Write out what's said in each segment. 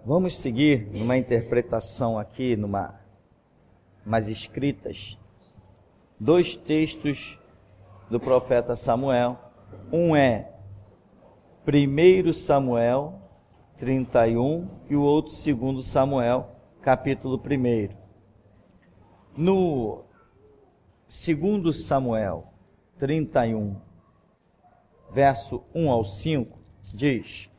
Vamos seguir numa interpretação aqui, umas escritas, dois textos do profeta Samuel. Um é 1 Samuel 31 e o outro 2 Samuel, capítulo 1. No 2 Samuel 31, verso 1 ao 5, diz: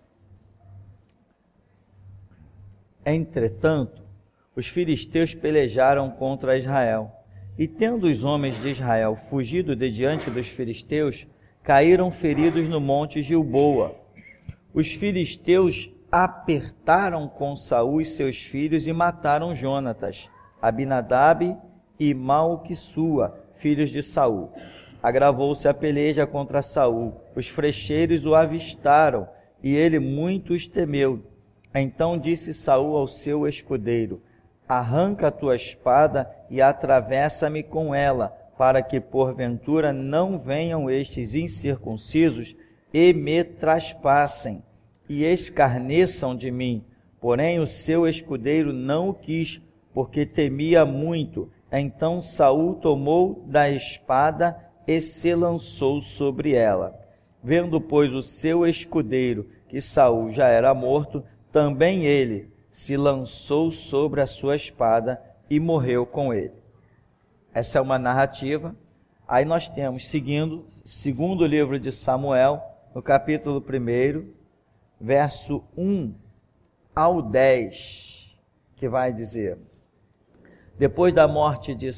Entretanto, os filisteus pelejaram contra Israel, e tendo os homens de Israel fugido de diante dos filisteus, caíram feridos no monte Gilboa. Os filisteus apertaram com Saul e seus filhos e mataram Jonatas, Abinadab e Malquissua, filhos de Saul. Agravou-se a peleja contra Saul. Os frecheiros o avistaram, e ele muito os temeu. Então disse Saul ao seu escudeiro: Arranca a tua espada e atravessa-me com ela, para que porventura não venham estes incircuncisos e me traspassem e escarneçam de mim. Porém o seu escudeiro não o quis, porque temia muito. Então Saul tomou da espada e se lançou sobre ela. Vendo, pois, o seu escudeiro que Saul já era morto, também ele se lançou sobre a sua espada e morreu com ele. Essa é uma narrativa. Aí nós temos, segundo livro de Samuel, no capítulo 1, verso 1 ao 10, que vai dizer: Depois da morte de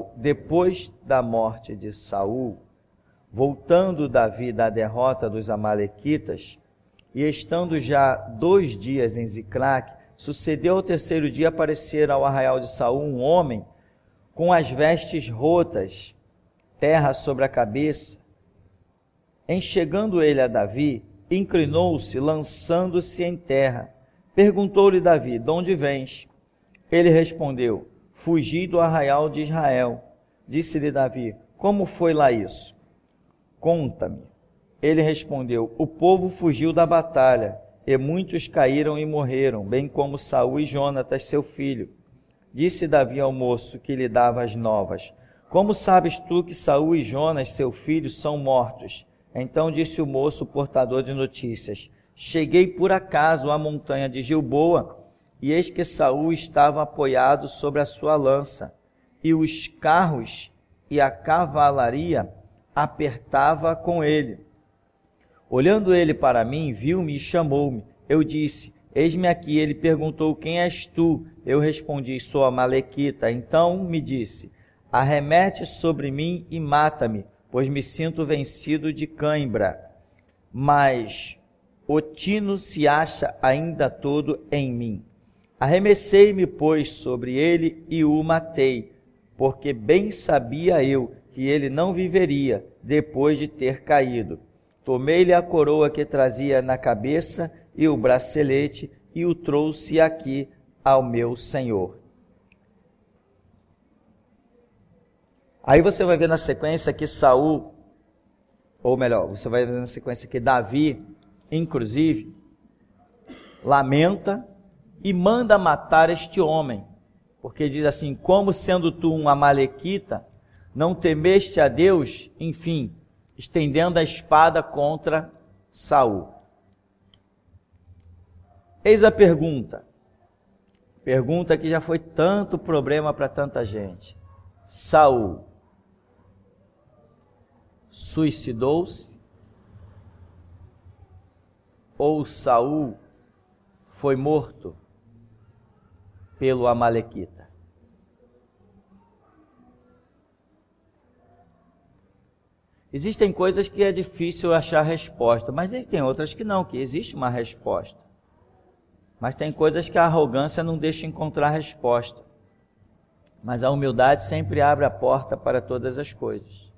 Saul, voltando Davi da derrota dos amalequitas, e estando já 2 dias em Ziclague, sucedeu ao 3º dia aparecer ao arraial de Saul um homem com as vestes rotas, terra sobre a cabeça. Em chegando ele a Davi, inclinou-se, lançando-se em terra. Perguntou-lhe Davi: De onde vens? Ele respondeu: Fugi do arraial de Israel. Disse-lhe Davi: Como foi lá isso? Conta-me. Ele respondeu: O povo fugiu da batalha, e muitos caíram e morreram, bem como Saul e Jonatas, seu filho. Disse Davi ao moço que lhe dava as novas: Como sabes tu que Saul e Jonas, seu filho, são mortos? Então disse o moço, portador de notícias: Cheguei por acaso à montanha de Gilboa, e eis que Saul estava apoiado sobre a sua lança, e os carros e a cavalaria apertava com ele. Olhando ele para mim, viu-me e chamou-me. Eu disse: Eis-me aqui. Ele perguntou: Quem és tu? Eu respondi: Sou amalequita. Então me disse: Arremete sobre mim e mata-me, pois me sinto vencido de cãibra. Mas o tino se acha ainda todo em mim. Arremessei-me, pois, sobre ele e o matei, porque bem sabia eu que ele não viveria depois de ter caído. Tomei-lhe a coroa que trazia na cabeça e o bracelete e o trouxe aqui ao meu senhor. Aí você vai ver na sequência que Saul, ou melhor, você vai ver na sequência que Davi, inclusive, lamenta e manda matar este homem, porque diz assim: Como sendo tu um amalequita, não temeste a Deus? Enfim, estendendo a espada contra Saul. Eis a pergunta que já foi tanto problema para tanta gente. Saul suicidou-se? Ou Saul foi morto pelo amalequita? Existem coisas que é difícil achar resposta, mas tem outras que não, que existe uma resposta. Mas tem coisas que a arrogância não deixa encontrar resposta. Mas a humildade sempre abre a porta para todas as coisas.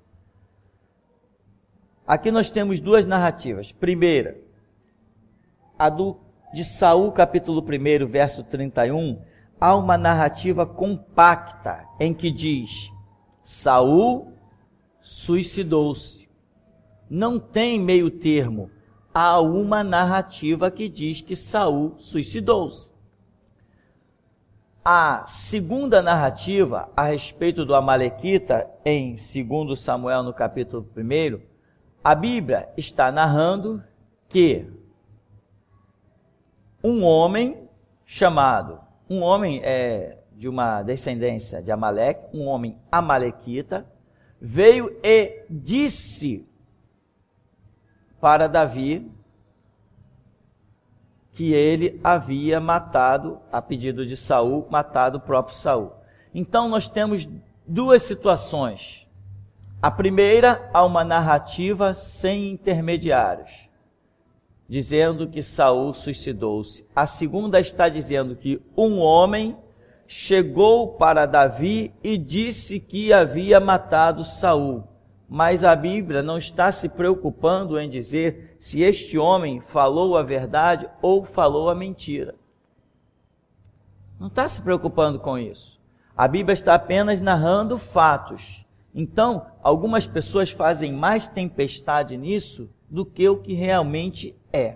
Aqui nós temos 2 narrativas. Primeira, a de Saul, capítulo 1, verso 31, há uma narrativa compacta em que diz: Saul suicidou-se. Não tem meio termo. Há uma narrativa que diz que Saul suicidou-se. A segunda narrativa a respeito do Amalequita, em 2 Samuel, no capítulo 1, a Bíblia está narrando que um homem de uma descendência de Amaleque, um homem amalequita, veio e disse para Davi que ele havia matado, a pedido de Saul, matado o próprio Saul. Então nós temos duas situações. A primeira, há uma narrativa sem intermediários, dizendo que Saul suicidou-se. A segunda está dizendo que um homem chegou para Davi e disse que havia matado Saul. Mas a Bíblia não está se preocupando em dizer se este homem falou a verdade ou falou a mentira. Não está se preocupando com isso. A Bíblia está apenas narrando fatos. Então, algumas pessoas fazem mais tempestade nisso do que o que realmente é.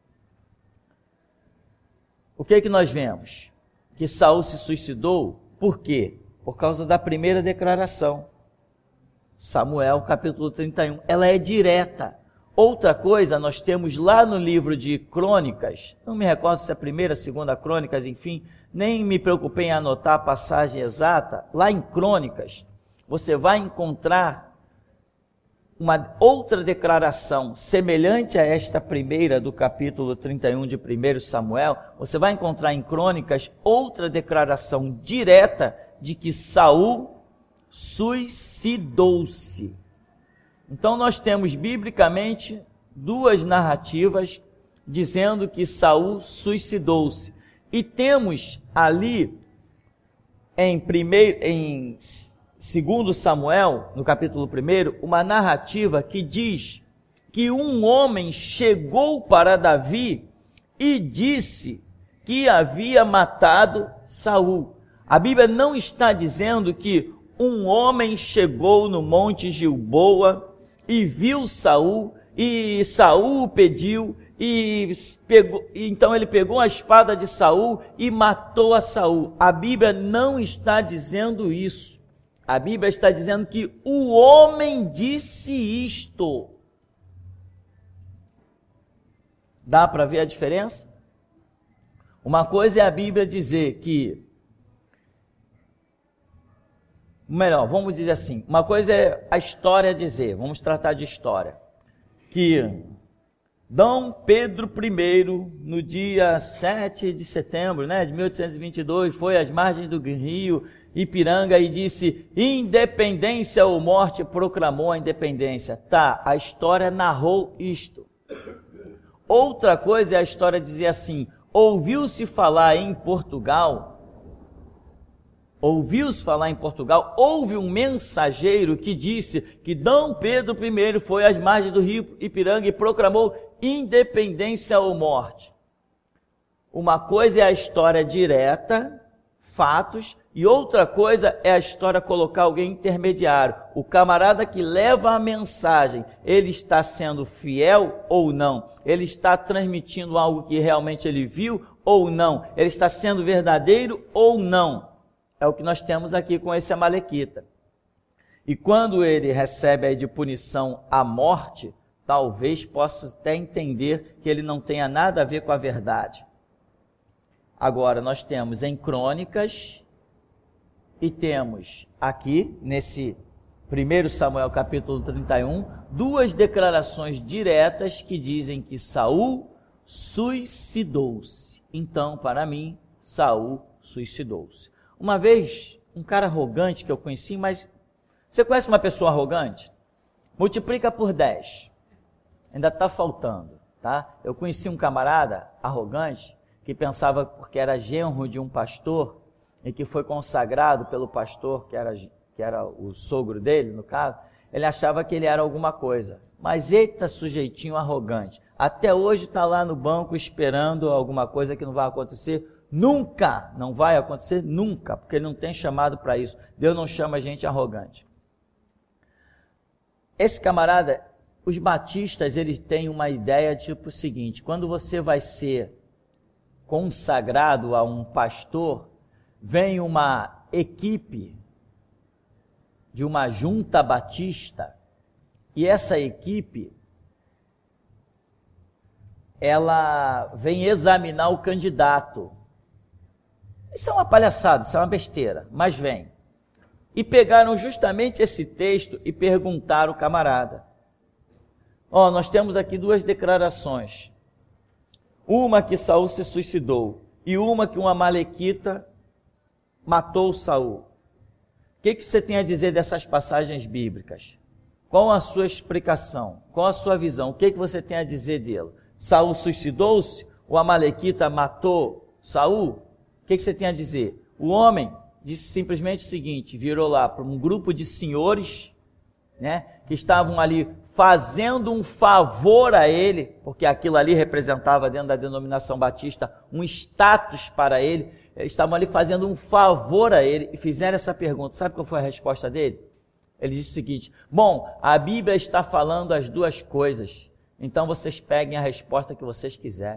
O que é que nós vemos? Que Saul se suicidou. Por quê? Por causa da primeira declaração. Samuel, capítulo 31. Ela é direta. Outra coisa, nós temos lá no livro de Crônicas, não me recordo se é a primeira, segunda Crônicas, enfim, nem me preocupei em anotar a passagem exata. Lá em Crônicas, você vai encontrar uma outra declaração semelhante a esta primeira do capítulo 31 de 1 Samuel. Você vai encontrar em Crônicas outra declaração direta de que Saul suicidou-se. Então nós temos biblicamente duas narrativas dizendo que Saul suicidou-se. E temos ali em 2 Samuel, no capítulo 1, uma narrativa que diz que um homem chegou para Davi e disse que havia matado Saul. A Bíblia não está dizendo que um homem chegou no Monte Gilboa e viu Saul, e Saul pediu, então ele pegou a espada de Saul e matou a Saul. A Bíblia não está dizendo isso. A Bíblia está dizendo que o homem disse isto. Dá para ver a diferença? Uma coisa é a Bíblia dizer que, melhor, vamos dizer assim, uma coisa é a história dizer, vamos tratar de história, que Dom Pedro I, no dia 7 de setembro, de 1822, foi às margens do rio Ipiranga e disse: independência ou morte, proclamou a independência. Tá, a história narrou isto. Outra coisa é a história dizer assim: ouviu-se falar em Portugal, houve um mensageiro que disse que Dom Pedro I foi às margens do rio Ipiranga e proclamou independência ou morte. Uma coisa é a história direta, fatos, e outra coisa é a história colocar alguém intermediário. O camarada que leva a mensagem, ele está sendo fiel ou não? Ele está transmitindo algo que realmente ele viu ou não? Ele está sendo verdadeiro ou não? É o que nós temos aqui com esse amalequita. E quando ele recebe aí de punição a morte, talvez possa até entender que ele não tenha nada a ver com a verdade. Agora, nós temos em Crônicas e temos aqui, nesse 1 Samuel capítulo 31, duas declarações diretas que dizem que Saul suicidou-se. Então, para mim, Saul suicidou-se. Uma vez, um cara arrogante que eu conheci, mas você conhece uma pessoa arrogante? Multiplica por 10. Ainda está faltando, tá? Eu conheci um camarada arrogante que pensava porque era genro de um pastor e que foi consagrado pelo pastor, que era o sogro dele, no caso, ele achava que ele era alguma coisa. Mas eita, sujeitinho arrogante. Até hoje está lá no banco esperando alguma coisa que não vai acontecer. Nunca, não vai acontecer nunca, porque ele não tem chamado para isso. Deus não chama gente arrogante. Esse camarada, os batistas, eles têm uma ideia tipo o seguinte: quando você vai ser consagrado a um pastor, vem uma equipe de uma junta batista, e essa equipe, ela vem examinar o candidato. Isso é uma palhaçada, isso é uma besteira, mas vem. E pegaram justamente esse texto e perguntaram ao camarada: nós temos aqui duas declarações. Uma que Saul se suicidou e uma que um amalequita matou Saul. O que você tem a dizer dessas passagens bíblicas? Qual a sua explicação? Qual a sua visão? O que você tem a dizer dele? Saul suicidou-se? O amalequita matou Saul? O que você tem a dizer? O homem disse simplesmente o seguinte, virou lá para um grupo de senhores, né, que estavam ali fazendo um favor a ele, porque aquilo ali representava dentro da denominação batista um status para ele, eles estavam ali fazendo um favor a ele e fizeram essa pergunta. Sabe qual foi a resposta dele? Ele disse o seguinte: bom, a Bíblia está falando as duas coisas, então vocês peguem a resposta que vocês quiserem.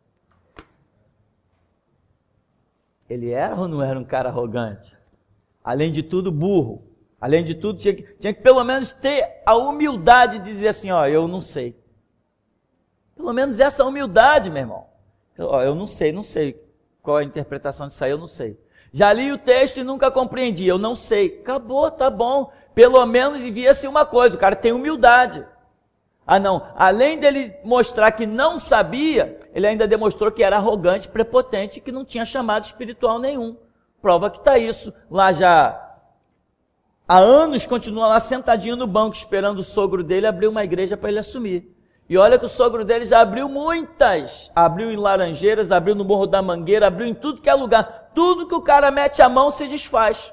Ele era ou não era um cara arrogante? Além de tudo, burro. Além de tudo, tinha que pelo menos ter a humildade de dizer assim: eu não sei. Pelo menos essa humildade, meu irmão. Eu não sei qual é a interpretação disso aí, eu não sei. Já li o texto e nunca compreendi, eu não sei. Acabou, tá bom. Pelo menos envia-se uma coisa, o cara tem humildade. Não, além dele mostrar que não sabia, ele ainda demonstrou que era arrogante, prepotente, que não tinha chamado espiritual nenhum. Prova que está isso. Lá já há anos continua lá sentadinho no banco, esperando o sogro dele abrir uma igreja para ele assumir. E olha que o sogro dele já abriu muitas. Abriu em Laranjeiras, abriu no Morro da Mangueira, abriu em tudo que é lugar. Tudo que o cara mete a mão se desfaz.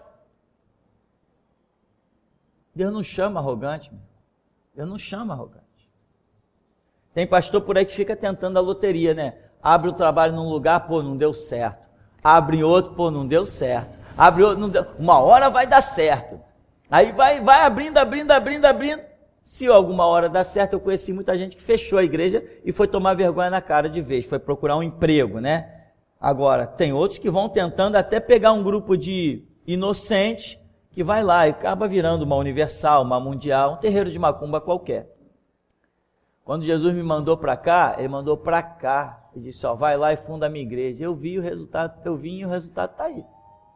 Deus não chama arrogante. Deus não chama arrogante. Tem pastor por aí que fica tentando a loteria, né? Abre o trabalho num lugar, não deu certo. Abre em outro, não deu certo. Abre outro, não deu. Uma hora vai dar certo. Aí vai abrindo. Se alguma hora dá certo, eu conheci muita gente que fechou a igreja e foi tomar vergonha na cara de vez, foi procurar um emprego, né? Agora, tem outros que vão tentando até pegar um grupo de inocentes que vai lá e acaba virando uma universal, uma mundial, um terreiro de macumba qualquer. Quando Jesus me mandou para cá, ele mandou para cá e disse: vai lá e funda a minha igreja. Eu vim e o resultado está aí.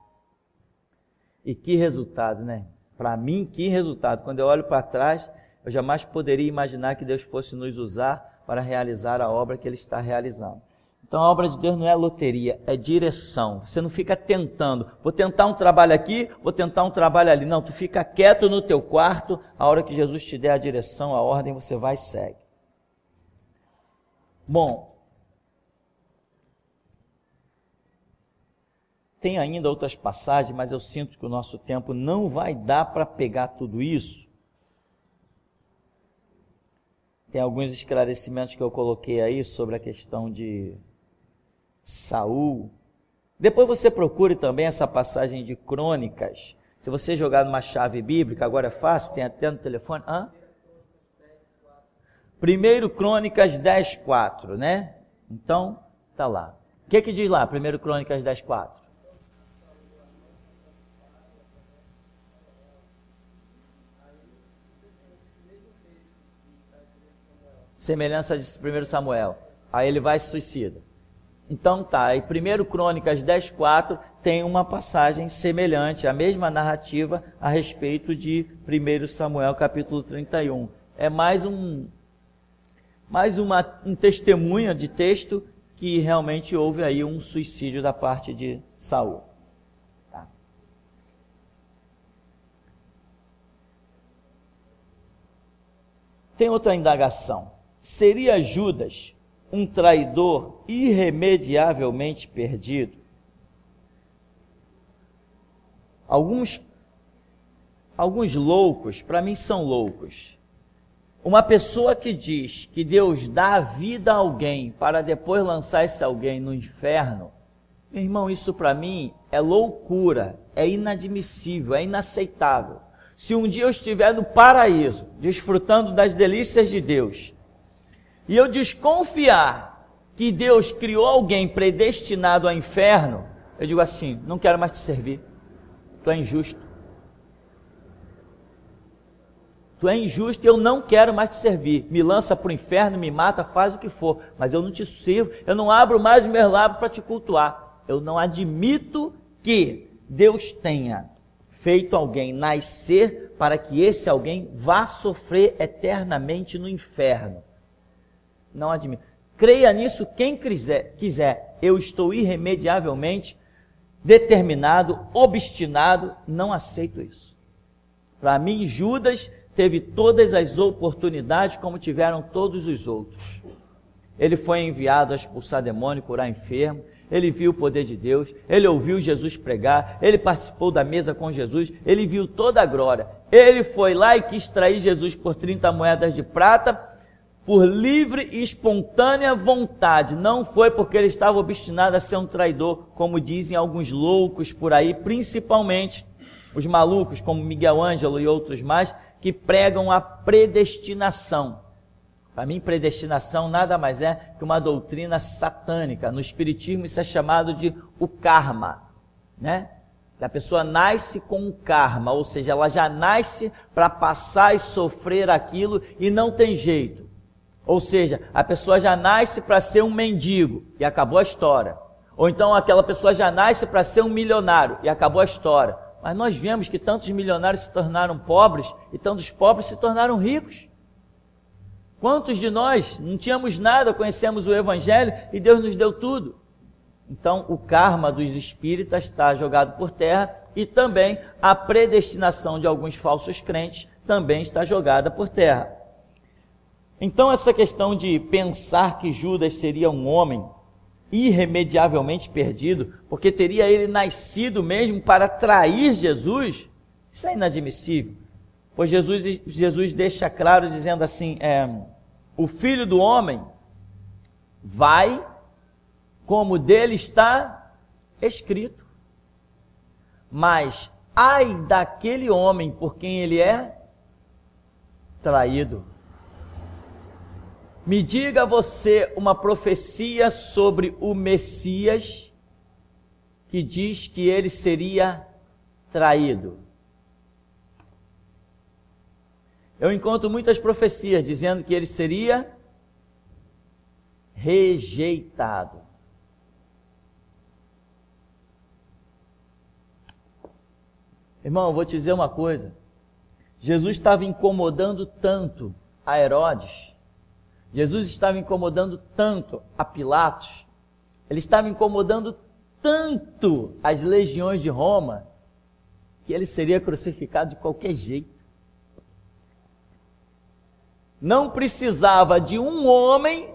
E que resultado, né? Para mim, que resultado. Quando eu olho para trás, eu jamais poderia imaginar que Deus fosse nos usar para realizar a obra que Ele está realizando. Então a obra de Deus não é loteria, é direção. Você não fica tentando, vou tentar um trabalho aqui, vou tentar um trabalho ali. Não, tu fica quieto no teu quarto, a hora que Jesus te der a direção, a ordem, você vai e segue. Bom, tem ainda outras passagens, mas eu sinto que o nosso tempo não vai dar para pegar tudo isso. Tem alguns esclarecimentos que eu coloquei aí sobre a questão de Saul. Depois você procure também essa passagem de Crônicas. Se você jogar numa chave bíblica, agora é fácil, tem até no telefone. 1 Crônicas 10:4, né? Então, tá lá. O que diz lá, 1 Crônicas 10:4? Semelhança de 1 Samuel. Aí ele vai e se suicida. Então tá, e 1 Crônicas 10:4 tem uma passagem semelhante, a mesma narrativa a respeito de 1 Samuel capítulo 31. É mais um testemunho de texto que realmente houve aí um suicídio da parte de Saul. Tá. Tem outra indagação. Seria Judas um traidor irremediavelmente perdido? Alguns loucos, para mim são loucos. Uma pessoa que diz que Deus dá vida a alguém para depois lançar esse alguém no inferno, meu irmão, isso para mim é loucura, é inadmissível, é inaceitável. Se um dia eu estiver no paraíso, desfrutando das delícias de Deus, e eu desconfiar que Deus criou alguém predestinado ao inferno, eu digo assim: não quero mais te servir, tu é injusto. Tu é injusto e eu não quero mais te servir. Me lança para o inferno, me mata, faz o que for, mas eu não te sirvo, eu não abro mais os meus lábios para te cultuar. Eu não admito que Deus tenha feito alguém nascer para que esse alguém vá sofrer eternamente no inferno. Não admito. Creia nisso quem quiser. Eu estou irremediavelmente determinado, obstinado, não aceito isso. Para mim, Judas teve todas as oportunidades como tiveram todos os outros. Ele foi enviado a expulsar demônio, curar enfermo, ele viu o poder de Deus, ele ouviu Jesus pregar, ele participou da mesa com Jesus, ele viu toda a glória. Ele foi lá e quis trair Jesus por 30 moedas de prata, por livre e espontânea vontade. Não foi porque ele estava obstinado a ser um traidor, como dizem alguns loucos por aí, principalmente os malucos como Miguel Ângelo e outros mais, que pregam a predestinação. Para mim, predestinação nada mais é que uma doutrina satânica. No espiritismo isso é chamado de o karma, né? A pessoa nasce com o karma, ou seja, ela já nasce para passar e sofrer aquilo e não tem jeito. Ou seja, a pessoa já nasce para ser um mendigo e acabou a história. Ou então aquela pessoa já nasce para ser um milionário e acabou a história. Mas nós vemos que tantos milionários se tornaram pobres e tantos pobres se tornaram ricos. Quantos de nós não tínhamos nada, conhecemos o Evangelho e Deus nos deu tudo? Então o karma dos espíritas está jogado por terra e também a predestinação de alguns falsos crentes também está jogada por terra. Então essa questão de pensar que Judas seria um homem irremediavelmente perdido, porque teria ele nascido mesmo para trair Jesus, isso é inadmissível. Pois Jesus deixa claro dizendo assim, o Filho do Homem vai como dele está escrito. Mas ai daquele homem por quem ele é traído. Me diga você uma profecia sobre o Messias que diz que ele seria traído. Eu encontro muitas profecias dizendo que ele seria rejeitado. Irmão, eu vou te dizer uma coisa. Jesus estava incomodando tanto a Herodes, Jesus estava incomodando tanto a Pilatos, ele estava incomodando tanto as legiões de Roma, que ele seria crucificado de qualquer jeito. Não precisava de um homem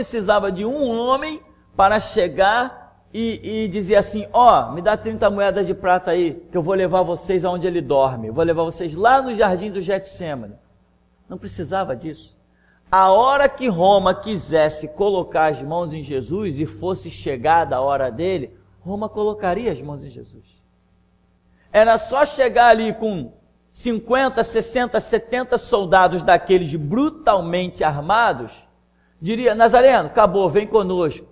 para chegar e dizer assim, me dá 30 moedas de prata aí, que eu vou levar vocês aonde ele dorme, eu vou levar vocês lá no jardim do Getsêmani. Não precisava disso. A hora que Roma quisesse colocar as mãos em Jesus e fosse chegada a hora dele, Roma colocaria as mãos em Jesus. Era só chegar ali com 50, 60, 70 soldados daqueles brutalmente armados, diria, Nazareno, acabou, vem conosco.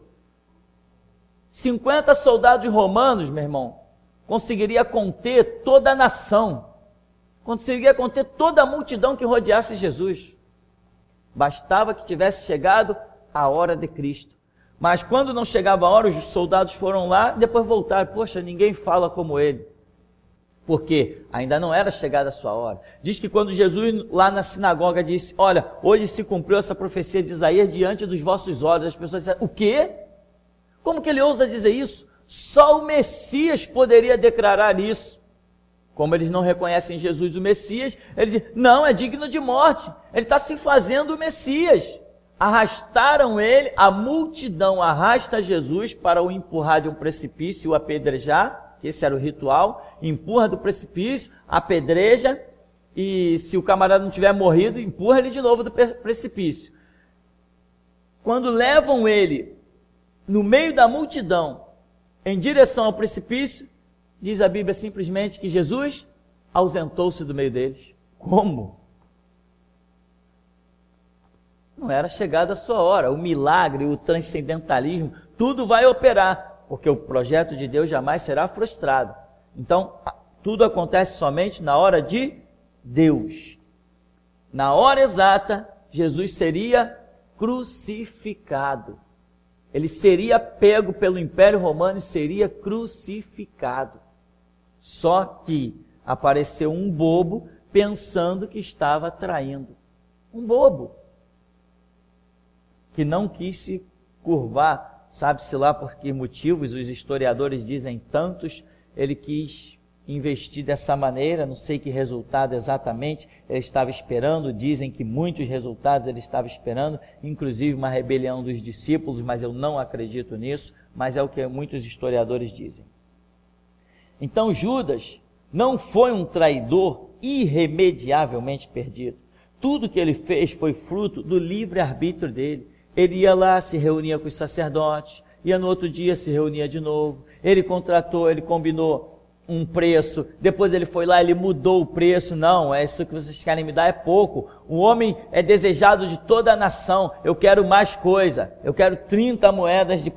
50 soldados romanos, meu irmão, conseguiria conter toda a nação, conseguiria conter toda a multidão que rodeasse Jesus. Bastava que tivesse chegado a hora de Cristo. Mas quando não chegava a hora, os soldados foram lá, depois voltaram. Poxa, ninguém fala como ele. Porque ainda não era chegada a sua hora. Diz que quando Jesus lá na sinagoga disse, olha, hoje se cumpriu essa profecia de Isaías diante dos vossos olhos. As pessoas disseram, o quê? Como que ele ousa dizer isso? Só o Messias poderia declarar isso. Como eles não reconhecem Jesus o Messias, ele diz, não, é digno de morte. Ele está se fazendo o Messias. Arrastaram ele, a multidão arrasta Jesus para o empurrar de um precipício e o apedrejar. Esse era o ritual. Empurra do precipício, apedreja, e se o camarada não tiver morrido, empurra ele de novo do precipício. Quando levam ele no meio da multidão, em direção ao precipício, diz a Bíblia simplesmente que Jesus ausentou-se do meio deles. Como? Não era chegada a sua hora. O milagre, o transcendentalismo, tudo vai operar. porque o projeto de Deus jamais será frustrado. Então, tudo acontece somente na hora de Deus. Na hora exata, Jesus seria crucificado. Ele seria pego pelo Império Romano e seria crucificado. Só que apareceu um bobo pensando que estava traindo. Um bobo que não quis se curvar, sabe-se lá por que motivos, os historiadores dizem tantos, ele quis investir dessa maneira, não sei que resultado exatamente ele estava esperando, dizem que muitos resultados ele estava esperando, inclusive uma rebelião dos discípulos, mas eu não acredito nisso, mas é o que muitos historiadores dizem. Então Judas não foi um traidor irremediavelmente perdido. Tudo que ele fez foi fruto do livre-arbítrio dele. Ele ia lá, se reunia com os sacerdotes, ia no outro dia, se reunia de novo. Ele contratou, ele combinou um preço, depois ele foi lá, ele mudou o preço. Não, isso que vocês querem me dar é pouco. O homem é desejado de toda a nação. Eu quero mais coisa. Eu quero 30 moedas de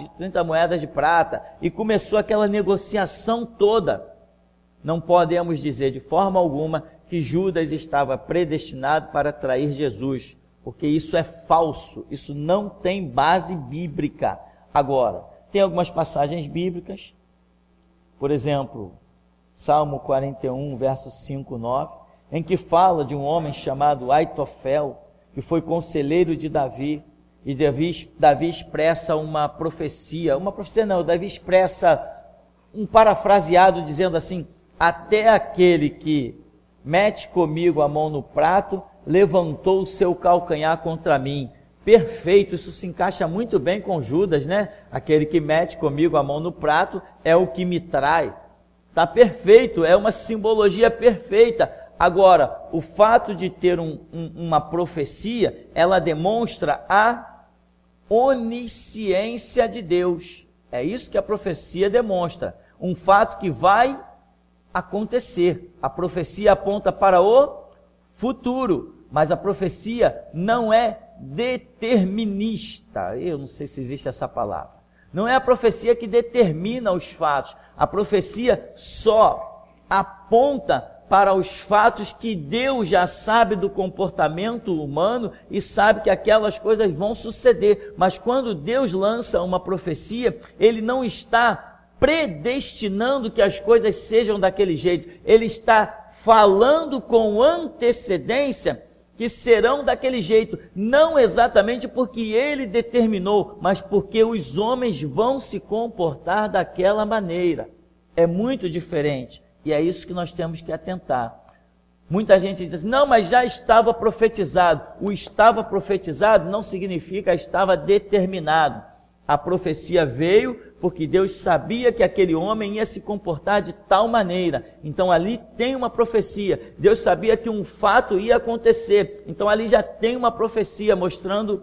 prata. E começou aquela negociação toda. Não podemos dizer de forma alguma que Judas estava predestinado para trair Jesus, porque isso é falso, isso não tem base bíblica. Agora, tem algumas passagens bíblicas, por exemplo, Salmo 41, versos 5 e 9, em que fala de um homem chamado Aitofel, que foi conselheiro de Davi, e Davi expressa uma profecia não, Davi expressa um parafraseado dizendo assim: até aquele que mete comigo a mão no prato, levantou o seu calcanhar contra mim. Perfeito, isso se encaixa muito bem com Judas, né? Aquele que mete comigo a mão no prato é o que me trai. Está perfeito, é uma simbologia perfeita. Agora, o fato de ter uma profecia, ela demonstra a onisciência de Deus. É isso que a profecia demonstra. Um fato que vai acontecer. A profecia aponta para o futuro, mas a profecia não é determinista. Eu não sei se existe essa palavra. Não é a profecia que determina os fatos. A profecia só aponta para os fatos que Deus já sabe do comportamento humano e sabe que aquelas coisas vão suceder. Mas quando Deus lança uma profecia, Ele não está predestinando que as coisas sejam daquele jeito. Ele está falando com antecedência que serão daquele jeito, não exatamente porque ele determinou, mas porque os homens vão se comportar daquela maneira. É muito diferente, e é isso que nós temos que atentar. Muita gente diz, não, mas já estava profetizado. O estava profetizado não significa estava determinado. A profecia veio porque Deus sabia que aquele homem ia se comportar de tal maneira. Então ali tem uma profecia. Deus sabia que um fato ia acontecer. Então ali já tem uma profecia mostrando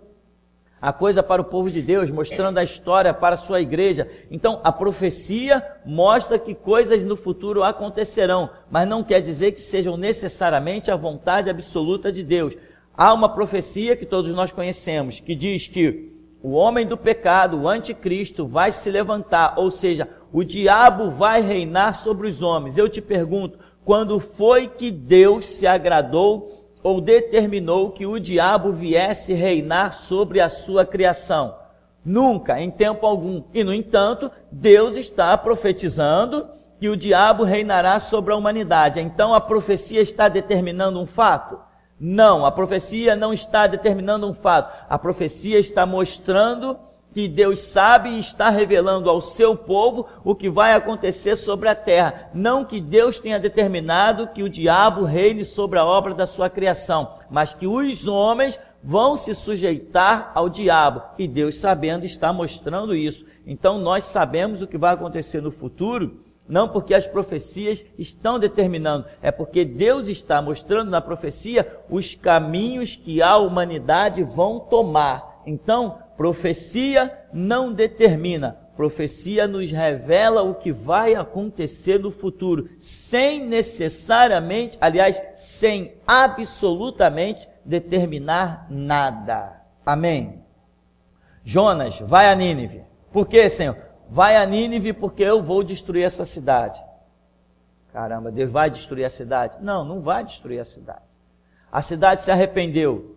a coisa para o povo de Deus, mostrando a história para a sua igreja. Então a profecia mostra que coisas no futuro acontecerão, mas não quer dizer que sejam necessariamente a vontade absoluta de Deus. Há uma profecia que todos nós conhecemos, que diz que o homem do pecado, o anticristo, vai se levantar, ou seja, o diabo vai reinar sobre os homens. Eu te pergunto, quando foi que Deus se agradou ou determinou que o diabo viesse reinar sobre a sua criação? Nunca, em tempo algum. E, no entanto, Deus está profetizando que o diabo reinará sobre a humanidade. Então, a profecia está determinando um fato? Não, a profecia não está determinando um fato. A profecia está mostrando que Deus sabe e está revelando ao seu povo o que vai acontecer sobre a terra. Não que Deus tenha determinado que o diabo reine sobre a obra da sua criação, mas que os homens vão se sujeitar ao diabo. E Deus, sabendo, está mostrando isso. Então nós sabemos o que vai acontecer no futuro, não porque as profecias estão determinando, é porque Deus está mostrando na profecia os caminhos que a humanidade vão tomar. Então, profecia não determina, profecia nos revela o que vai acontecer no futuro, sem necessariamente, aliás, sem absolutamente determinar nada. Amém? Jonas, vai a Nínive. Por quê, Senhor? vai a Nínive porque eu vou destruir essa cidade. Caramba, Deus vai destruir a cidade? Não, não vai destruir a cidade. A cidade se arrependeu.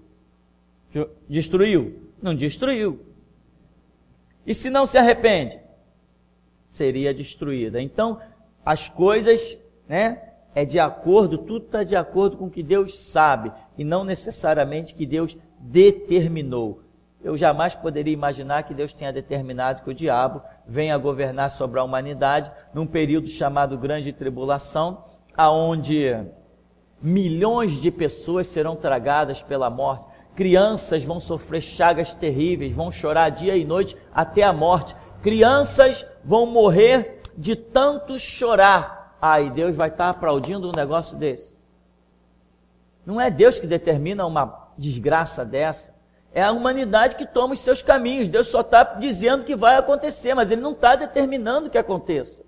Destruiu? Não destruiu. E se não se arrepende? Seria destruída. Então, as coisas, é de acordo, tudo está de acordo com o que Deus sabe, e não necessariamente que Deus determinou. Eu jamais poderia imaginar que Deus tenha determinado que o diabo venha governar sobre a humanidade num período chamado Grande Tribulação, aonde milhões de pessoas serão tragadas pela morte, crianças vão sofrer chagas terríveis, vão chorar dia e noite até a morte, crianças vão morrer de tanto chorar. E Deus vai estar aplaudindo um negócio desse? Não é Deus que determina uma desgraça dessa. É a humanidade que toma os seus caminhos. Deus só está dizendo que vai acontecer, mas Ele não está determinando que aconteça.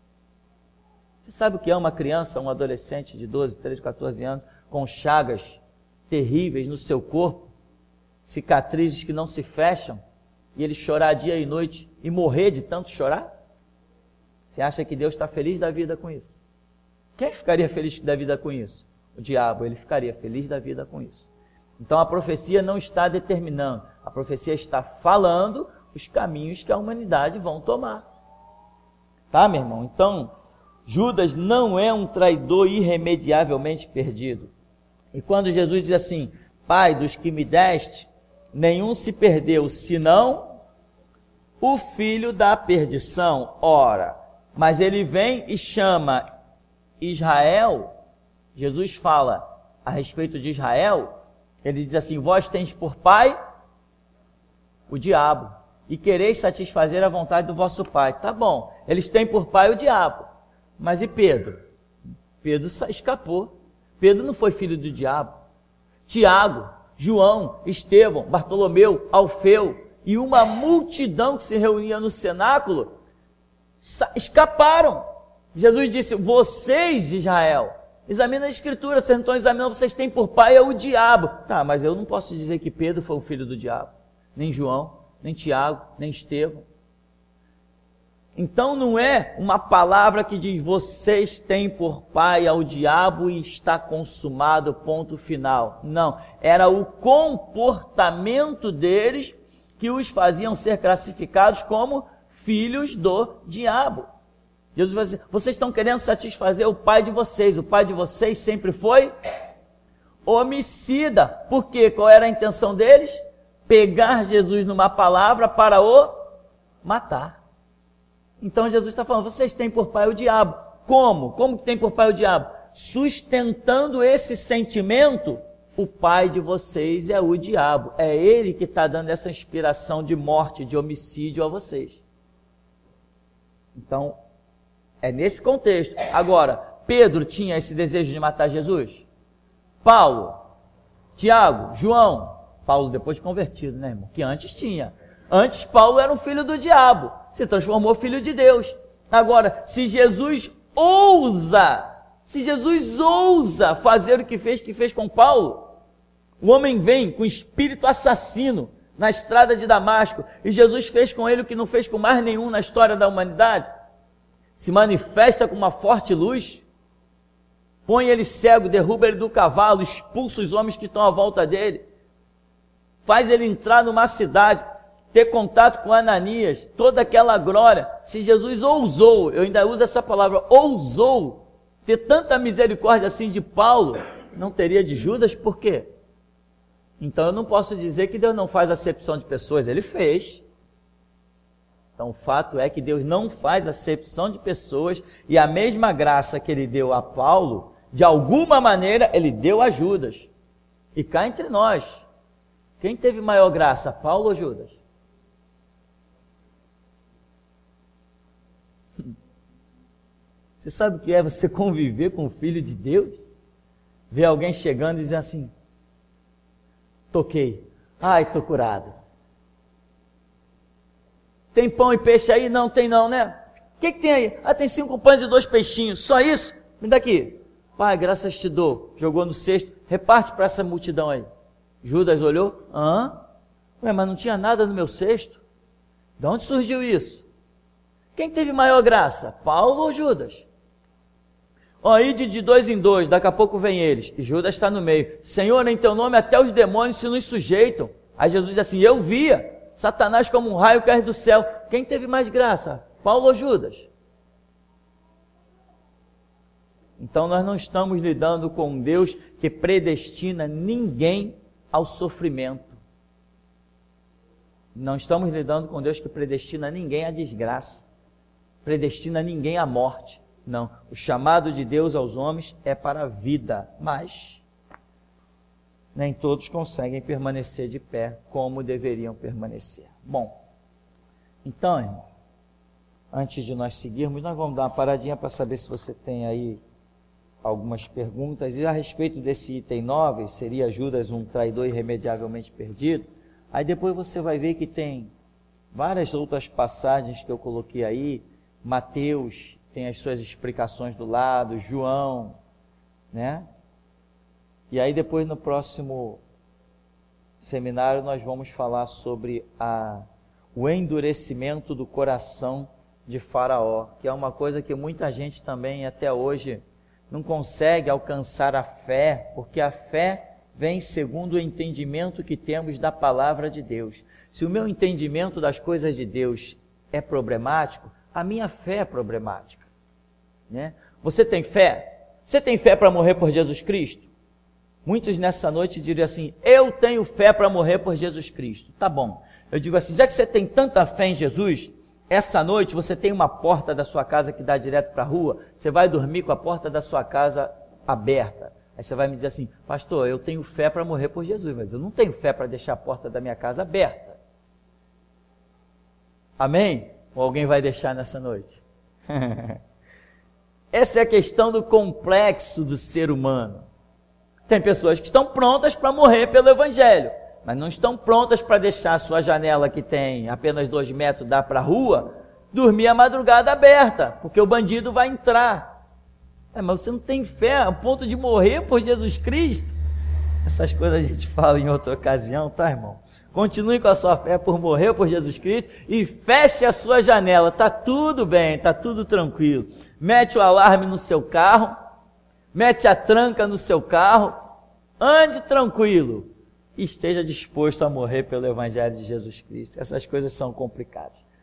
Você sabe o que é uma criança, um adolescente de 12, 13, 14 anos, com chagas terríveis no seu corpo, cicatrizes que não se fecham, e ele chorar dia e noite e morrer de tanto chorar? Você acha que Deus está feliz da vida com isso? Quem ficaria feliz da vida com isso? O diabo, ele ficaria feliz da vida com isso. Então a profecia não está determinando, a profecia está falando os caminhos que a humanidade vão tomar. Tá, meu irmão? Então, Judas não é um traidor irremediavelmente perdido. E quando Jesus diz assim, Pai, dos que me deste, nenhum se perdeu, senão o filho da perdição. Ora, mas ele vem e chama Israel, Jesus fala a respeito de Israel, ele diz assim, vós tens por pai o diabo, e quereis satisfazer a vontade do vosso pai. Tá bom, eles têm por pai o diabo, mas e Pedro? Pedro escapou, Pedro não foi filho do diabo. Tiago, João, Estevão, Bartolomeu, Alfeu, e uma multidão que se reunia no cenáculo, escaparam. Jesus disse, vocês de Israel, examina a escritura, vocês não estão examinando, vocês têm por pai o diabo. Tá, mas eu não posso dizer que Pedro foi o filho do diabo, nem João, nem Tiago, nem Estevão. Então não é uma palavra que diz, vocês têm por pai ao diabo e está consumado, ponto final. Não, era o comportamento deles que os faziam ser classificados como filhos do diabo. Jesus vai dizer, vocês estão querendo satisfazer o pai de vocês sempre foi homicida. Por quê? Qual era a intenção deles? Pegar Jesus numa palavra para o matar. Então Jesus está falando, vocês têm por pai o diabo. Como? Como que tem por pai o diabo? Sustentando esse sentimento, o pai de vocês é o diabo. É ele que está dando essa inspiração de morte, de homicídio a vocês. Então, é nesse contexto. Agora, Pedro tinha esse desejo de matar Jesus? Paulo, Tiago, João, Paulo depois de convertido, né, irmão? Que antes tinha. Antes Paulo era um filho do diabo, se transformou filho de Deus. Agora, se Jesus ousa fazer o que fez com Paulo, o homem vem com espírito assassino na estrada de Damasco, e Jesus fez com ele o que não fez com mais nenhum na história da humanidade, se manifesta com uma forte luz, põe ele cego, derruba ele do cavalo, expulsa os homens que estão à volta dele, faz ele entrar numa cidade, ter contato com Ananias, toda aquela glória. Se Jesus ousou, eu ainda uso essa palavra, ousou ter tanta misericórdia assim de Paulo, não teria de Judas, por quê? Então eu não posso dizer que Deus não faz acepção de pessoas, ele fez. Então o fato é que Deus não faz acepção de pessoas, e a mesma graça que ele deu a Paulo, de alguma maneira ele deu a Judas. E cá entre nós, quem teve maior graça, Paulo ou Judas? Você sabe o que é você conviver com o Filho de Deus? Ver alguém chegando e dizer assim, toquei, ai, tô curado. Tem pão e peixe aí? Não tem não, né? O que tem aí? Ah, tem 5 pães e 2 peixinhos, só isso? Me dá aqui. Pai, graças te dou. Jogou no cesto, reparte para essa multidão aí. Judas olhou, Ué, mas não tinha nada no meu cesto? De onde surgiu isso? Quem teve maior graça? Paulo ou Judas? Ó, ide de 2 em 2, daqui a pouco vem eles. E Judas está no meio. Senhor, em teu nome até os demônios se nos sujeitam. Aí Jesus diz assim, eu via Satanás como um raio cair do céu. Quem teve mais graça? Paulo ou Judas? Então nós não estamos lidando com um Deus que predestina ninguém ao sofrimento. Não estamos lidando com Deus que predestina ninguém à desgraça. Predestina ninguém à morte. Não, o chamado de Deus aos homens é para a vida, mas nem todos conseguem permanecer de pé como deveriam permanecer. Bom, então, irmão, antes de nós seguirmos, nós vamos dar uma paradinha para saber se você tem aí algumas perguntas. E a respeito desse item 9, seria Judas um traidor irremediavelmente perdido? Aí depois você vai ver que tem várias outras passagens que eu coloquei aí. Mateus tem as suas explicações do lado, João, né? E aí depois no próximo seminário nós vamos falar sobre o endurecimento do coração de Faraó, que é uma coisa que muita gente também até hoje não consegue alcançar a fé, porque a fé vem segundo o entendimento que temos da palavra de Deus. Se o meu entendimento das coisas de Deus é problemático, a minha fé é problemática, né? Você tem fé? Você tem fé para morrer por Jesus Cristo? Muitos nessa noite diriam assim, eu tenho fé para morrer por Jesus Cristo. Tá bom. Eu digo assim, já que você tem tanta fé em Jesus, essa noite você tem uma porta da sua casa que dá direto para a rua, você vai dormir com a porta da sua casa aberta. Aí você vai me dizer assim, pastor, eu tenho fé para morrer por Jesus, mas eu não tenho fé para deixar a porta da minha casa aberta. Amém? Ou alguém vai deixar nessa noite? Essa é a questão do complexo do ser humano. Tem pessoas que estão prontas para morrer pelo Evangelho, mas não estão prontas para deixar a sua janela, que tem apenas 2 metros, dá para a rua, dormir a madrugada aberta, porque o bandido vai entrar. Mas você não tem fé a ponto de morrer por Jesus Cristo? Essas coisas a gente fala em outra ocasião, tá, irmão? Continue com a sua fé por morrer por Jesus Cristo e feche a sua janela. Tá tudo bem, tá tudo tranquilo. Mete o alarme no seu carro, mete a tranca no seu carro, ande tranquilo e esteja disposto a morrer pelo Evangelho de Jesus Cristo. Essas coisas são complicadas.